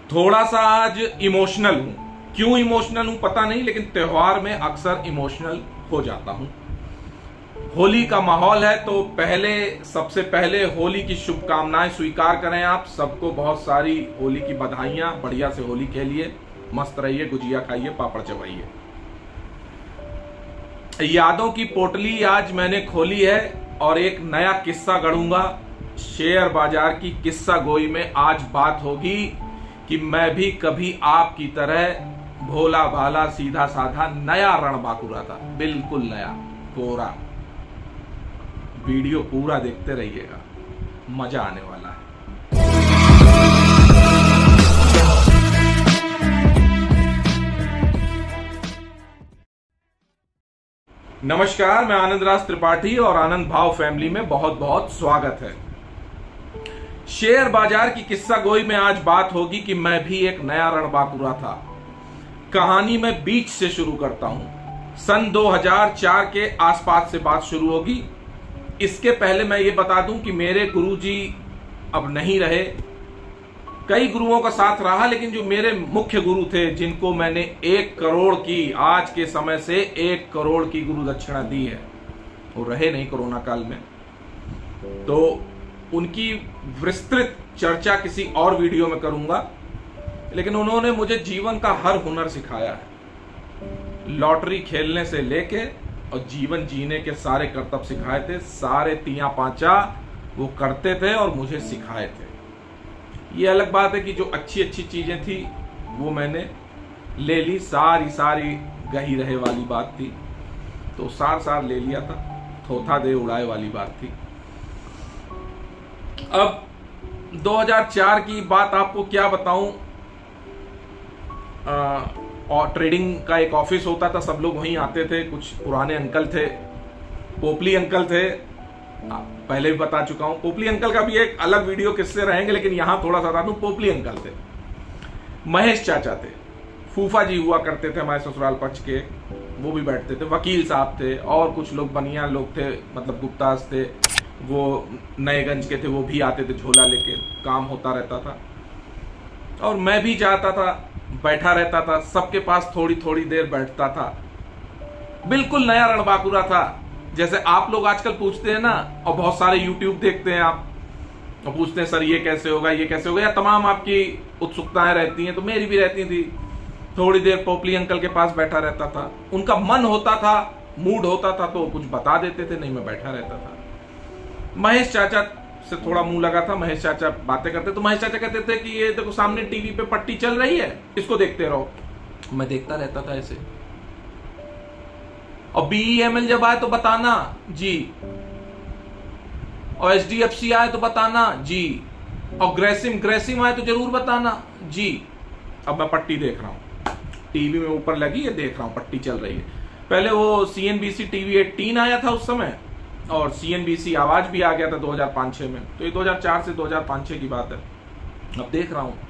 थोड़ा सा आज इमोशनल हूं। क्यों इमोशनल हूं पता नहीं, लेकिन त्योहार में अक्सर इमोशनल हो जाता हूं। होली का माहौल है तो सबसे पहले होली की शुभकामनाएं स्वीकार करें। आप सबको बहुत सारी होली की बधाइयां। बढ़िया से होली खेलिए, मस्त रहिए, गुजिया खाइए, पापड़ चबाइए। यादों की पोटली आज मैंने खोली है और एक नया किस्सा गढ़ूंगा। शेयर बाजार की किस्सा गोई में आज बात होगी कि मैं भी कभी आपकी तरह भोला भाला सीधा साधा नया रणबांकुरा था, बिल्कुल नया कोरा। वीडियो पूरा देखते रहिएगा, मजा आने वाला है। नमस्कार, मैं आनंद राज त्रिपाठी और आनंद भाव फैमिली में बहुत बहुत स्वागत है। शेयर बाजार की किस्सा गोई में आज बात होगी कि मैं भी एक नया रणबांकुरा था। कहानी मैं बीच से शुरू करता हूं। सन 2004 के आसपास से बात शुरू होगी। इसके पहले मैं ये बता दूं कि मेरे गुरुजी अब नहीं रहे। कई गुरुओं का साथ रहा, लेकिन जो मेरे मुख्य गुरु थे, जिनको मैंने 1 करोड़ की, आज के समय से 1 करोड़ की गुरु दक्षिणा दी है, वो रहे नहीं कोरोना काल में। तो उनकी विस्तृत चर्चा किसी और वीडियो में करूंगा, लेकिन उन्होंने मुझे जीवन का हर हुनर सिखाया है। लॉटरी खेलने से लेके और जीवन जीने के सारे करतब सिखाए थे। सारे तिया पांचा वो करते थे और मुझे सिखाए थे। ये अलग बात है कि जो अच्छी अच्छी चीजें थी वो मैंने ले ली, सारी गही रहे वाली बात थी तो सार ले लिया था। थोथा दे उड़ाए वाली बात थी। अब 2004 की बात आपको क्या बताऊं। और ट्रेडिंग का एक ऑफिस होता था, सब लोग वहीं आते थे। कुछ पुराने अंकल थे, पोपली अंकल थे, पहले भी बता चुका हूं। पोपली अंकल का भी एक अलग वीडियो किससे रहेंगे, लेकिन यहां थोड़ा सा बता दूं। पोपली अंकल थे, महेश चाचा थे, फूफा जी हुआ करते थे हमारे ससुराल पक्ष के, वो भी बैठते थे। वकील साहब थे और कुछ लोग बनिया लोग थे, मतलब गुप्तास थे, वो नएगंज के थे, वो भी आते थे झोला लेके। काम होता रहता था और मैं भी जाता था, बैठा रहता था। सबके पास थोड़ी थोड़ी देर बैठता था। बिल्कुल नया रणबांकुरा था। जैसे आप लोग आजकल पूछते हैं ना, और बहुत सारे यूट्यूब देखते हैं आप और पूछते हैं सर ये कैसे होगा, ये कैसे होगा, या तमाम आपकी उत्सुकताएं रहती हैं, तो मेरी भी रहती थी। थोड़ी देर पोपली अंकल के पास बैठा रहता था। उनका मन होता था, मूड होता था तो कुछ बता देते थे, नहीं मैं बैठा रहता था। महेश चाचा से थोड़ा मुंह लगा था। महेश चाचा बातें करते तो महेश चाचा कहते थे कि ये देखो सामने टीवी पे पट्टी चल रही है, इसको देखते रहो। मैं देखता रहता था ऐसे। और BEML जब आए तो बताना जी, और HDFC आए तो बताना जी, और ग्रेसिम आए तो जरूर बताना जी। अब मैं पट्टी देख रहा हूं, टीवी में ऊपर लगी है, देख रहा हूं पट्टी चल रही है। पहले वो CNBC TV 18 आया था उस समय, और CNBC आवाज भी आ गया था 2005-06 में। तो ये 2004 से 2005-06 की बात है। अब देख रहा हूं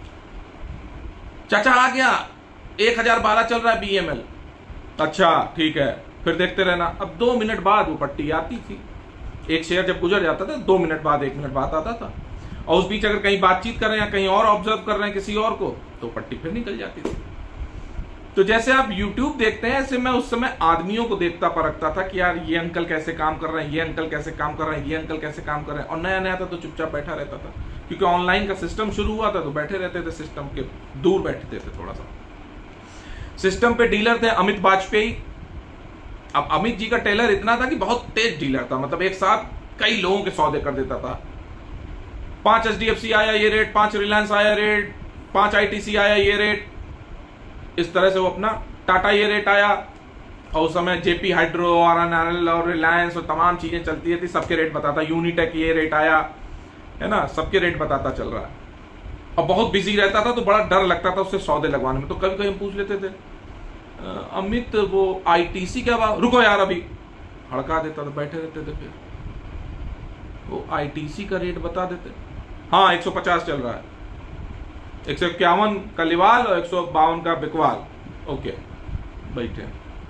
चाचा आ गया, 1012 चल रहा है BML। अच्छा ठीक है, फिर देखते रहना। अब 2 मिनट बाद वो पट्टी आती थी। एक शेयर जब गुजर जाता था 2 मिनट बाद, 1 मिनट बाद आता था। और उस बीच अगर कहीं बातचीत कर रहे हैं या कहीं और ऑब्जर्व कर रहे हैं किसी और को, तो पट्टी फिर निकल जाती थी। तो जैसे आप YouTube देखते हैं, ऐसे मैं उस समय आदमियों को देखता परखता था कि यार ये अंकल कैसे काम कर रहे हैं, ये अंकल कैसे काम कर रहे हैं, ये अंकल कैसे काम कर रहे हैं। और नया नया था तो चुपचाप बैठा रहता था, क्योंकि ऑनलाइन का सिस्टम शुरू हुआ था तो बैठे रहते थे, सिस्टम के दूर बैठते थे थोड़ा सा। सिस्टम पे डीलर थे अमित वाजपेयी। अब अमित जी का टेलर इतना था कि बहुत तेज डीलर था, मतलब एक साथ कई लोगों के सौदे कर देता था। 5 HDFC आया ये रेट, 5 रिलायंस आया रेट, 5 ITC आया ये रेट, इस तरह से वो अपना टाटा ये रेट आया। और उस समय JP हाइड्रो और RNL और रिलायंस और तमाम चीजें चलती थी, सबके रेट बताता। यूनिटेक ये रेट आया है ना, सबके रेट बताता चल रहा है। और बहुत बिजी रहता था तो बड़ा डर लगता था उससे सौदे लगवाने में। तो कभी कभी हम पूछ लेते थे अमित वो ITC क्या बात, रुको यार अभी, हड़का देता था, बैठे रहते थे। फिर वो ITC का रेट बता देते। हाँ 150 चल रहा है, 151 का लिवाल और 152 का बिकवाल। ओके बैठे।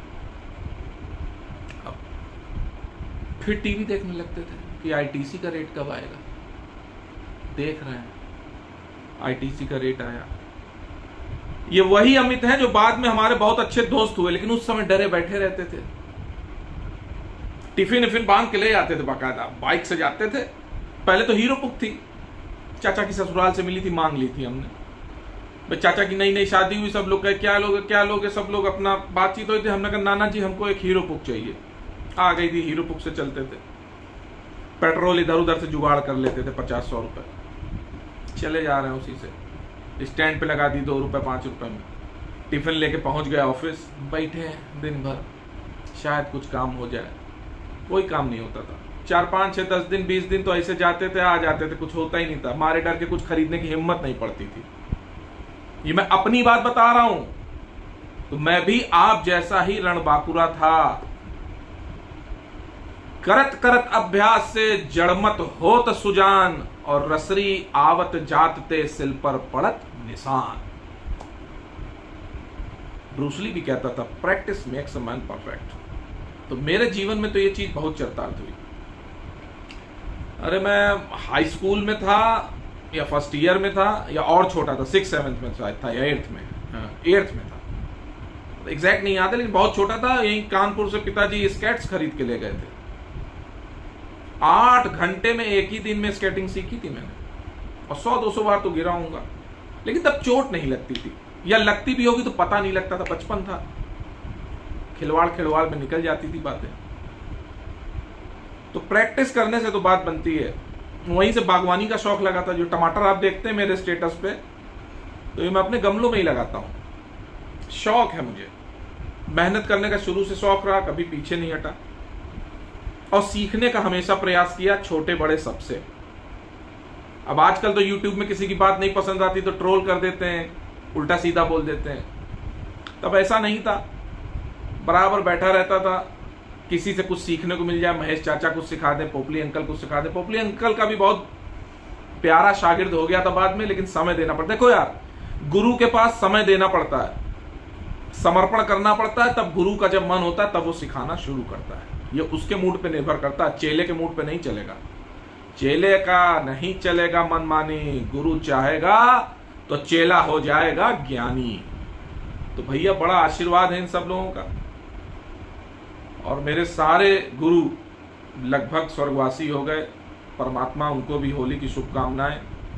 अब फिर टीवी देखने लगते थे कि ITC का रेट कब आएगा। देख रहे हैं आईटीसी का रेट आया। ये वही अमित हैं जो बाद में हमारे बहुत अच्छे दोस्त हुए, लेकिन उस समय डरे बैठे रहते थे। टिफिन विफिन बांध के ले जाते थे, बाकायदा बाइक से जाते थे। पहले तो हीरो पुक थी, चाचा की ससुराल से मिली थी, मांग ली थी हमने। भाई चाचा की नई नई शादी हुई, सब लोग कहे क्या लोगे, सब लोग अपना बातचीत हुई थी। हमने कहा नाना जी हमको एक हीरो पुक चाहिए। आ गई थी, हीरो पुक से चलते थे। पेट्रोल इधर उधर से जुगाड़ कर लेते थे, 50-100 रुपए, चले जा रहे हैं उसी से। स्टैंड पे लगा दी 2 रुपए 5 रुपए में। टिफिन लेके पहुंच गए ऑफिस, बैठे हैं दिन भर, शायद कुछ काम हो जाए। कोई काम नहीं होता था। 4, 5, 6, 10 दिन 20 दिन तो ऐसे जाते थे, आ जाते थे, कुछ होता ही नहीं था। मारे डर के कुछ खरीदने की हिम्मत नहीं पड़ती थी। ये मैं अपनी बात बता रहा हूं, तो मैं भी आप जैसा ही रणबांकुरा था। करत करत अभ्यास से जड़मत होत सुजान, और रसरी आवत जातते सिल पर पड़त निशान। ब्रूसली भी कहता था practice makes a man perfect. तो मेरे जीवन में तो ये चीज बहुत चरितार्थ हुई। अरे मैं हाई स्कूल में था या फर्स्ट ईयर में था या और छोटा था, 6th 7th में शायद था या 8th में, 8th में था, एग्जैक्ट नहीं याद है, लेकिन बहुत छोटा था। यहीं कानपुर से पिताजी स्केट्स खरीद के ले गए थे। 8 घंटे में एक ही दिन में स्केटिंग सीखी थी मैंने, और 100-200 बार तो गिरा हूंगा, लेकिन तब चोट नहीं लगती थी, या लगती भी होगी तो पता नहीं लगता था। बचपन था, खिलवाड़ में निकल जाती थी बातें। तो प्रैक्टिस करने से तो बात बनती है। वहीं से बागवानी का शौक लगा था। जो टमाटर आप देखते हैं मेरे स्टेटस पे, तो ये मैं अपने गमलों में ही लगाता हूं। शौक है मुझे, मेहनत करने का शुरू से शौक रहा, कभी पीछे नहीं हटा, और सीखने का हमेशा प्रयास किया, छोटे बड़े सबसे। अब आजकल तो यूट्यूब में किसी की बात नहीं पसंद आती तो ट्रोल कर देते हैं, उल्टा सीधा बोल देते हैं। तब ऐसा नहीं था, बराबर बैठा रहता था, किसी से कुछ सीखने को मिल जाए, महेश चाचा कुछ सिखा दें, पोपली अंकल कुछ सिखा दें। पोपली अंकल का भी बहुत प्यारा शागिर्द हो गया था बाद में, लेकिन समय देना पड़ता है। देखो यार, गुरु के पास समय देना पड़ता है, समर्पण करना पड़ता है, तब गुरु का जब मन होता है तब वो सिखाना शुरू करता है। ये उसके मूड पे निर्भर करता है, चेले के मूड पे नहीं चलेगा। चेले का नहीं चलेगा मनमानी, गुरु चाहेगा तो चेला हो जाएगा ज्ञानी। तो भैया बड़ा आशीर्वाद है इन सब लोगों का, और मेरे सारे गुरु लगभग स्वर्गवासी हो गए, परमात्मा उनको भी होली की शुभकामनाएं।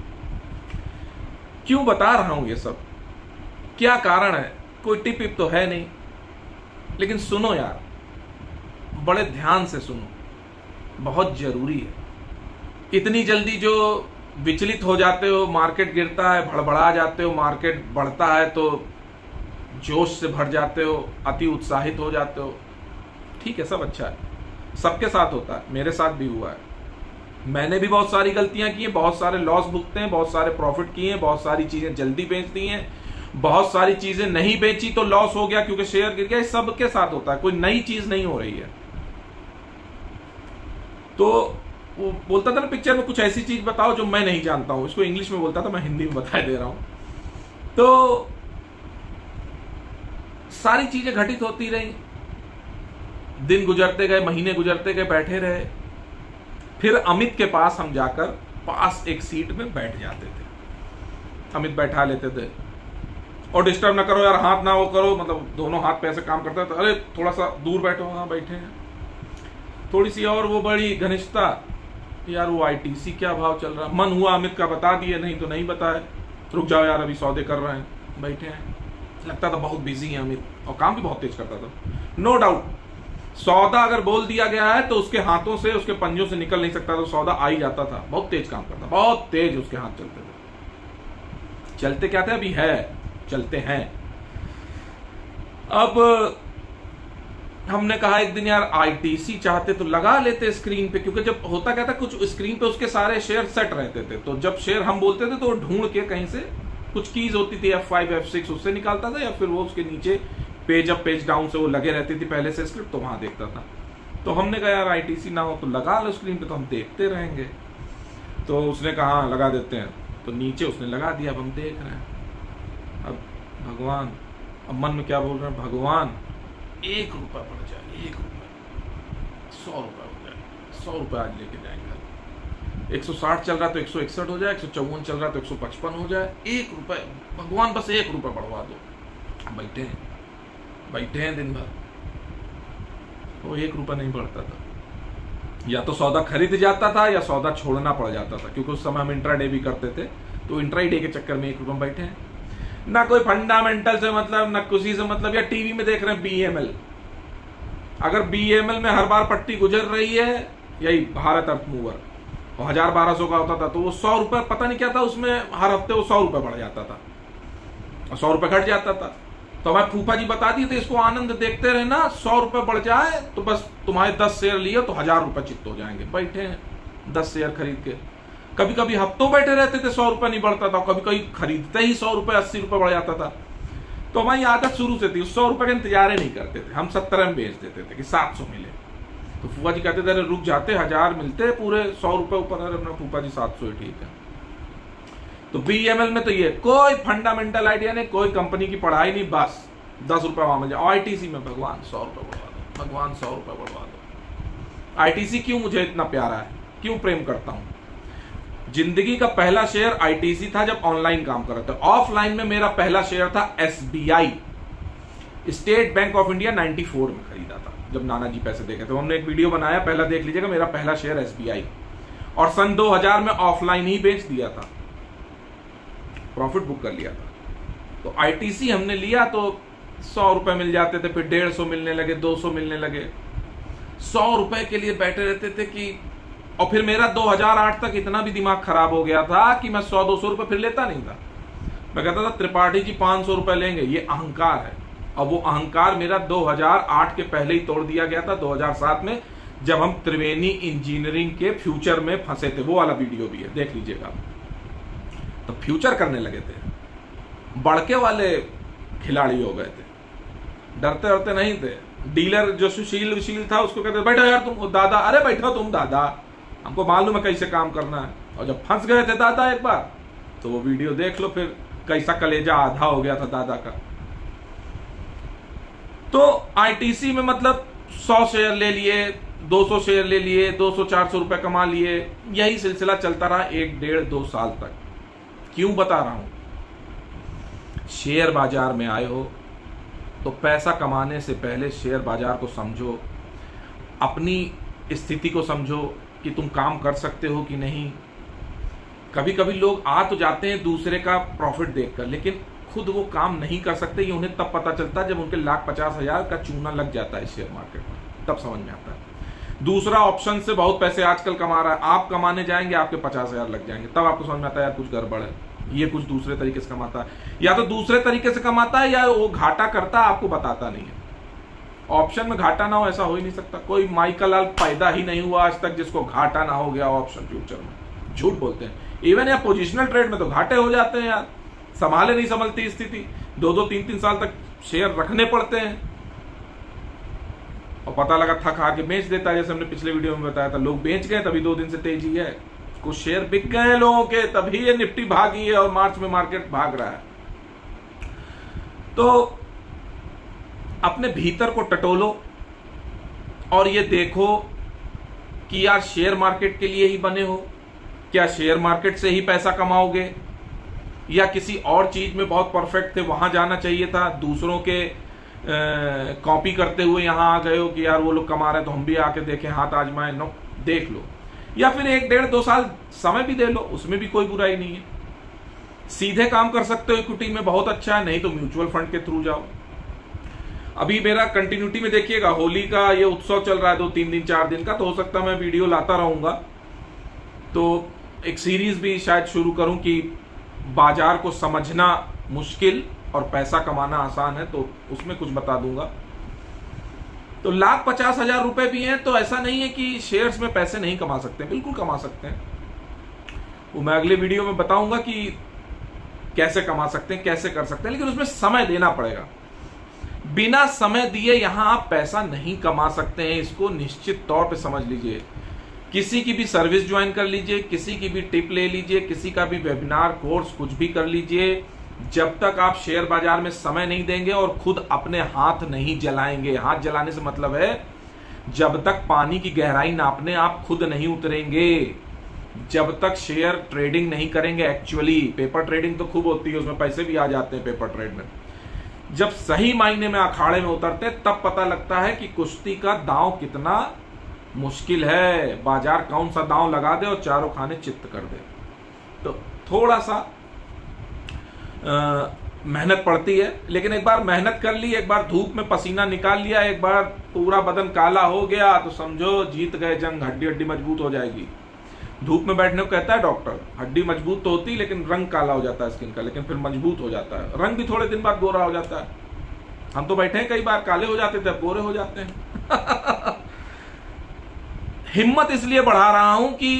क्यों बता रहा हूं ये सब, क्या कारण है? कोई टिप टिप तो है नहीं, लेकिन सुनो यार, बड़े ध्यान से सुनो, बहुत जरूरी है। इतनी जल्दी जो विचलित हो जाते हो, मार्केट गिरता है भड़बड़ा जाते हो, मार्केट बढ़ता है तो जोश से भर जाते हो, अति उत्साहित हो जाते हो। ठीक है, सब अच्छा है, सबके साथ होता है, मेरे साथ भी हुआ है। मैंने भी बहुत सारी गलतियां की हैं, बहुत सारे लॉस भुगते हैं, बहुत सारे प्रॉफिट किए हैं, बहुत सारी चीजें जल्दी बेच दी हैं, बहुत सारी चीजें नहीं बेची तो लॉस हो गया क्योंकि शेयर गिर गया। सबके साथ होता है, कोई नई चीज नहीं हो रही है। तो वो बोलता था ना पिक्चर में, कुछ ऐसी चीज बताओ जो मैं नहीं जानता हूं। इसको इंग्लिश में बोलता था, मैं हिंदी में बता दे रहा हूं। तो सारी चीजें घटित होती रही, दिन गुजरते गए, महीने गुजरते गए, बैठे रहे। फिर अमित के पास हम जाकर पास एक सीट में बैठ जाते थे, अमित बैठा लेते थे, और डिस्टर्ब ना करो यार, हाथ ना वो करो, मतलब दोनों हाथ पे ऐसे काम करता था। अरे थोड़ा सा दूर बैठो, हाँ बैठे हैं। थोड़ी सी और वो बड़ी घनिष्ठता, यार वो आईटीसी क्या भाव चल रहा, मन हुआ अमित का बता दिए, नहीं तो नहीं बताए, रुक जाओ यार अभी सौदे कर रहे हैं, बैठे हैं। लगता था बहुत बिजी है अमित, और काम भी बहुत तेज करता था। नो डाउट, सौदा अगर बोल दिया गया है तो उसके हाथों से, उसके पंजों से निकल नहीं सकता, तो सौदा आ ही जाता था। बहुत तेज काम करता, बहुत तेज उसके हाथ चलते थे। चलते क्या थे, अभी है, चलते हैं। अब हमने कहा एक दिन यार आईटीसी चाहते तो लगा लेते स्क्रीन पे, क्योंकि जब होता क्या था, कुछ स्क्रीन पे उसके सारे शेयर सेट रहते थे, तो जब शेयर हम बोलते थे तो वो ढूंढ के कहीं से कुछ कीज होती थी F5 F6 उससे निकालता था, या फिर वो उसके नीचे पेज अप पेज डाउन से वो लगे रहती थी पहले से स्क्रिप्ट, तो वहां देखता था। तो हमने कहा यार आईटीसी ना हो तो लगा लो स्क्रीन पे, तो हम देखते रहेंगे। तो उसने कहा लगा देते हैं, तो नीचे उसने लगा दिया, अब हम देख रहे हैं। अब भगवान, अब मन में क्या बोल रहे हैं, भगवान 1 रुपया बढ़ जाए, 1 रुपया, 100 रुपया हो जाए, 100 रुपया आज लेके जाएंगे। 160 चल रहा तो 161 हो जाए, 154 चल रहा तो 155 हो जाए। 1 रुपए, भगवान बस 1 रुपए बढ़वा दो। बैठे हैं दिन भर, वो 1 रुपए नहीं बढ़ता था। या तो सौदा खरीद जाता था या सौदा छोड़ना पड़ जाता था, क्योंकि उस समय हम इंट्राडे भी करते थे, तो इंट्राडे के चक्कर में 1 रुपए बैठे हैं। ना कोई फंडामेंटल से मतलब, ना किसी से मतलब, या टीवी में देख रहे हैं BML। अगर BML में हर बार पट्टी गुजर रही है, यही भारत अर्थ मूवर, 1000-1200 का होता था, तो वो 100 रुपए पता नहीं क्या था उसमें, हर हफ्ते वो 100 रुपए बढ़ जाता था और 100 रुपए घट जाता था। तो हमारे फूफा जी बता दिए थे, इसको आनंद देखते रहना, 100 रुपए बढ़ जाए तो बस तुम्हारे 10 शेयर लिए तो 1000 रुपए चित्त हो जाएंगे। बैठे हैं 10 शेयर खरीद के, कभी कभी हफ्तों बैठे रहते थे, 100 रुपए नहीं बढ़ता था, कभी कभी खरीदते ही 100 रुपए 80 रुपए बढ़ जाता था। तो हमारी आदत शुरू से थी, 100 रुपए का इंतजार ही नहीं करते थे, हम 70 में बेच देते थे कि 700 मिले। तो फूफा जी कहते थे अरे रुक जाते, 1000 मिलते पूरे 100 रुपए ऊपर। अरे अपना फूफा जी 700 ही ठीक है। तो BML में तो ये कोई फंडामेंटल आइडिया नहीं, कोई कंपनी की पढ़ाई नहीं, बस 10 रुपए वहां मिल जाए। ITC में भगवान 100 रुपए बढ़वा दो, भगवान 100 रुपए बढ़वा दो। ITC क्यों मुझे इतना प्यारा है, क्यों प्रेम करता हूं? जिंदगी का पहला शेयर ITC था जब ऑनलाइन काम कर रहे थे। ऑफलाइन में मेरा पहला शेयर था SBI, State Bank of India, 94 में खरीदा था, जब नाना जी पैसे देखे थे। हमने एक वीडियो बनाया, पहला देख लीजिएगा, मेरा पहला शेयर SBI। और सन 2000 में ऑफलाइन ही बेच दिया था, प्रॉफिट बुक कर लिया था। तो ITC हमने लिया तो 100 रुपए मिल जाते थे, फिर 150 मिलने लगे, 200 मिलने लगे। 100 रुपए के लिए बैठे रहते थे कि, और फिर मेरा 2008 तक इतना भी दिमाग खराब हो गया था कि मैं 100-200 रुपए फिर लेता नहीं था। मैं कहता था त्रिपाठी जी 500 रुपए लेंगे, ये अहंकार है। और वो अहंकार मेरा 2008 के पहले ही तोड़ दिया गया था, 2007 में, जब हम त्रिवेणी इंजीनियरिंग के फ्यूचर में फंसे थे। वो वाला वीडियो भी है, देख लीजिएगा। तो फ्यूचर करने लगे थे, बड़के वाले खिलाड़ी हो गए थे, डरते डरते नहीं थे। डीलर जो सुशील था उसको कहते बैठो यार तुम दादा, अरे बैठो तुम दादा, हमको मालूम है कैसे काम करना है। और जब फंस गए थे दादा एक बार, तो वो वीडियो देख लो, फिर कैसा कलेजा आधा हो गया था दादा का। तो ITC में मतलब 100 शेयर ले लिए, 200 शेयर ले लिए, 200-400 रुपए कमा लिए। यही सिलसिला चलता रहा 1-1.5-2 साल तक। क्यों बता रहा हूं? शेयर बाजार में आए हो तो पैसा कमाने से पहले शेयर बाजार को समझो, अपनी स्थिति को समझो कि तुम काम कर सकते हो कि नहीं। कभी कभी लोग आ तो जाते हैं दूसरे का प्रॉफिट देखकर, लेकिन खुद वो काम नहीं कर सकते। ये उन्हें तब पता चलता है जब उनके 1,50,000 का चूना लग जाता है शेयर मार्केट में, तब समझ में आता है। दूसरा ऑप्शन से बहुत पैसे आजकल कमा रहा है, आप कमाने जाएंगे आपके 50,000 लग जाएंगे, तब आपको समझ में आता है यार कुछ गड़बड़ है, ये कुछ दूसरे तरीके से कमाता है। या तो दूसरे तरीके से कमाता है या वो घाटा करता है, आपको बताता नहीं है। ऑप्शन में घाटा ना हो ऐसा हो ही नहीं सकता। कोई माइकल लाल पैदा ही नहीं हुआ आज तक जिसको घाटा ना हो गया ऑप्शन फ्यूचर में। झूठ बोलते हैं। इवन यार पोजिशनल ट्रेड में तो घाटे हो जाते हैं यार, संभाले नहीं संभलती स्थिति, 2-2, 3-3 साल तक शेयर रखने पड़ते हैं और पता लगा थक हार के बेच देता है। जैसे हमने पिछले वीडियो में बताया था, लोग बेच गए तभी 2 दिन से तेजी है, कुछ शेयर बिक गए हैं लोगों के, तभी ये निफ्टी भागी है और मार्च में मार्केट भाग रहा है। तो अपने भीतर को टटोलो और ये देखो कि यार शेयर मार्केट के लिए ही बने हो, क्या शेयर मार्केट से ही पैसा कमाओगे या किसी और चीज में बहुत परफेक्ट थे वहां जाना चाहिए था, दूसरों के कॉपी करते हुए यहां आ गए हो कि यार वो लोग कमा रहे हैं तो हम भी आके देखें, हाथ आजमाएं। नो, देख लो, या फिर 1-1.5-2 साल समय भी दे लो, उसमें भी कोई बुराई नहीं है। सीधे काम कर सकते हो इक्विटी में, बहुत अच्छा है, नहीं तो म्यूचुअल फंड के थ्रू जाओ। अभी मेरा कंटिन्यूटी में देखिएगा, होली का ये उत्सव चल रहा है 2-3 दिन 4 दिन का, तो हो सकता है मैं वीडियो लाता रहूंगा। तो एक सीरीज भी शायद शुरू करूं कि बाजार को समझना मुश्किल और पैसा कमाना आसान है, तो उसमें कुछ बता दूंगा। तो 1,50,000 रुपए भी हैं, तो ऐसा नहीं है कि शेयर्स में पैसे नहीं कमा सकते, बिल्कुल कमा सकते हैं। वो मैं अगले वीडियो में बताऊंगा कि कैसे कमा सकते हैं, कैसे कर सकते हैं, लेकिन उसमें समय देना पड़ेगा। बिना समय दिए यहां आप पैसा नहीं कमा सकते हैं, इसको निश्चित तौर पे समझ लीजिए। किसी की भी सर्विस ज्वाइन कर लीजिए, किसी की भी टिप ले लीजिए, किसी का भी वेबिनार कोर्स कुछ भी कर लीजिए, जब तक आप शेयर बाजार में समय नहीं देंगे और खुद अपने हाथ नहीं जलाएंगे। हाथ जलाने से मतलब है जब तक पानी की गहराई नापने आप खुद नहीं उतरेंगे, जब तक शेयर ट्रेडिंग नहीं करेंगे, एक्चुअली पेपर ट्रेडिंग तो खूब होती है, उसमें पैसे भी आ जाते हैं पेपर ट्रेड में, जब सही मायने में अखाड़े में उतरते तब पता लगता है कि कुश्ती का दांव कितना मुश्किल है। बाजार कौन सा दांव लगा दे और चारों खाने चित्त कर दे। तो थोड़ा सा मेहनत पड़ती है, लेकिन एक बार मेहनत कर ली, एक बार धूप में पसीना निकाल लिया, एक बार पूरा बदन काला हो गया, तो समझो जीत गए जंग। हड्डी हड्डी मजबूत हो जाएगी। धूप में बैठने को कहता है डॉक्टर, हड्डी मजबूत तो होती लेकिन रंग काला हो जाता है स्किन का, लेकिन फिर मजबूत हो जाता है। रंग भी थोड़े दिन बाद गोरा हो जाता है। हम तो बैठे हैं, कई बार काले हो जाते थे, अब गोरे हो जाते हैं। हिम्मत इसलिए बढ़ा रहा हूं कि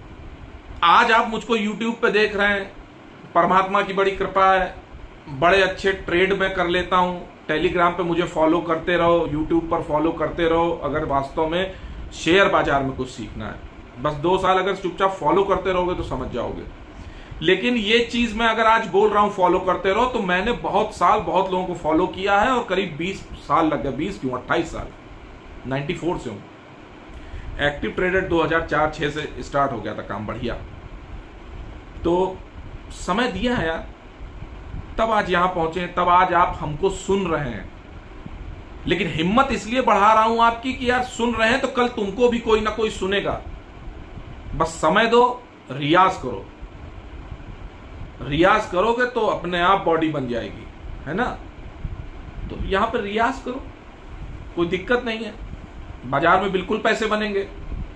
आज आप मुझको YouTube पे देख रहे हैं, परमात्मा की बड़ी कृपा है, बड़े अच्छे ट्रेड में कर लेता हूं। टेलीग्राम पे मुझे फॉलो करते रहो, यूट्यूब पर फॉलो करते रहो, अगर वास्तव में शेयर बाजार में कुछ सीखना है। बस 2 साल अगर चुपचाप फॉलो करते रहोगे तो समझ जाओगे। लेकिन ये चीज मैं अगर आज बोल रहा हूं फॉलो करते रहो, तो मैंने बहुत साल बहुत लोगों को फॉलो किया है और करीब 20 साल लग गए, 20 क्यों 28 साल, 94 से हूं। एक्टिव ट्रेडर 2004-06 से स्टार्ट हो गया था काम, बढ़िया। तो समय दिया है यार, तब आज यहां पहुंचे, तब आज आप हमको सुन रहे हैं। लेकिन हिम्मत इसलिए बढ़ा रहा हूं आपकी कि यार सुन रहे हैं तो कल तुमको भी कोई ना कोई सुनेगा। बस समय दो, रियाज करो। रियाज करोगे तो अपने आप बॉडी बन जाएगी, है ना। तो यहां पर रियाज करो, कोई दिक्कत नहीं है। बाजार में बिल्कुल पैसे बनेंगे,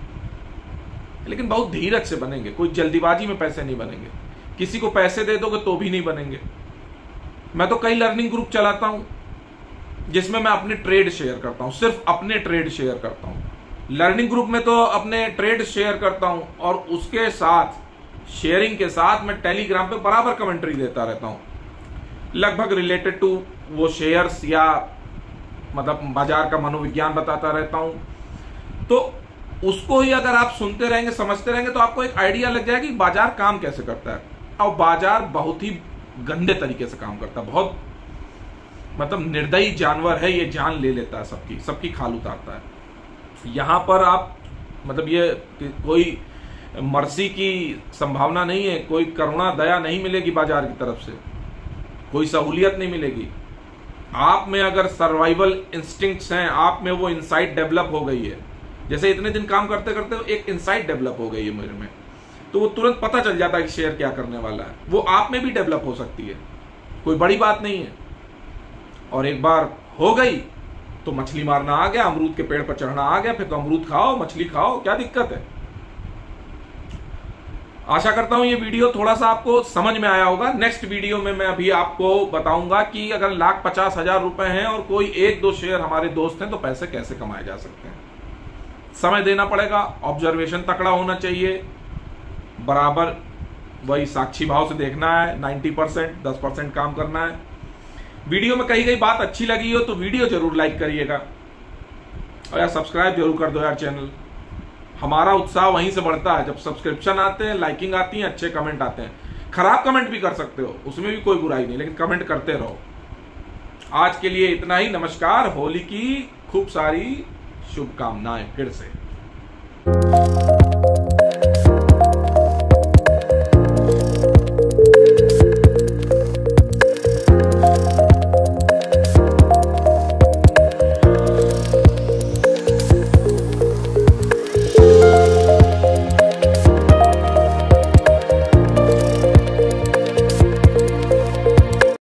लेकिन बहुत धीरज से बनेंगे। कोई जल्दीबाजी में पैसे नहीं बनेंगे। किसी को पैसे दे दोगे तो भी नहीं बनेंगे। मैं तो कई लर्निंग ग्रुप चलाता हूं जिसमें मैं अपने ट्रेड शेयर करता हूं, सिर्फ अपने ट्रेड शेयर करता हूं। लर्निंग ग्रुप में तो अपने ट्रेड शेयर करता हूं और उसके साथ शेयरिंग के साथ मैं टेलीग्राम पे बराबर कमेंट्री देता रहता हूं, लगभग रिलेटेड टू वो शेयर्स या मतलब बाजार का मनोविज्ञान बताता रहता हूं। तो उसको ही अगर आप सुनते रहेंगे, समझते रहेंगे, तो आपको एक आइडिया लग जाएगा कि बाजार काम कैसे करता है। और बाजार बहुत ही गंदे तरीके से काम करता है, बहुत मतलब निर्दयी जानवर है ये, जान ले लेता है सबकी खाल उतारता है। यहां पर आप मतलब ये कोई मर्सी की संभावना नहीं है, कोई करुणा दया नहीं मिलेगी बाजार की तरफ से, कोई सहूलियत नहीं मिलेगी। आप में अगर सर्वाइवल इंस्टिंक्ट्स हैं, आप में वो इनसाइट डेवलप हो गई है, जैसे इतने दिन काम करते करते एक इनसाइट डेवलप हो गई है मेरे में, तो वो तुरंत पता चल जाता है कि शेयर क्या करने वाला है। वो आप में भी डेवलप हो सकती है, कोई बड़ी बात नहीं है। और एक बार हो गई तो मछली मारना आ गया, अमरूद के पेड़ पर चढ़ना आ गया, फिर तो अमरूद खाओ, मछली खाओ, क्या दिक्कत है। आशा करता हूं ये वीडियो थोड़ा सा आपको समझ में आया होगा। नेक्स्ट वीडियो में मैं अभी आपको बताऊंगा कि अगर 1,50,000 रुपए हैं और कोई 1-2 शेयर हमारे दोस्त हैं तो पैसे कैसे कमाए जा सकते हैं। समय देना पड़ेगा, ऑब्जर्वेशन तकड़ा होना चाहिए, बराबर वही साक्षी भाव से देखना है, 90% 10% काम करना है। वीडियो में कही गई बात अच्छी लगी हो तो वीडियो जरूर लाइक करिएगा और यार सब्सक्राइब जरूर कर दो यार चैनल। हमारा उत्साह वहीं से बढ़ता है जब सब्सक्रिप्शन आते हैं, लाइकिंग आती है, अच्छे कमेंट आते हैं। खराब कमेंट भी कर सकते हो, उसमें भी कोई बुराई नहीं, लेकिन कमेंट करते रहो। आज के लिए इतना ही। नमस्कार। होली की खूब सारी शुभकामनाएं फिर से।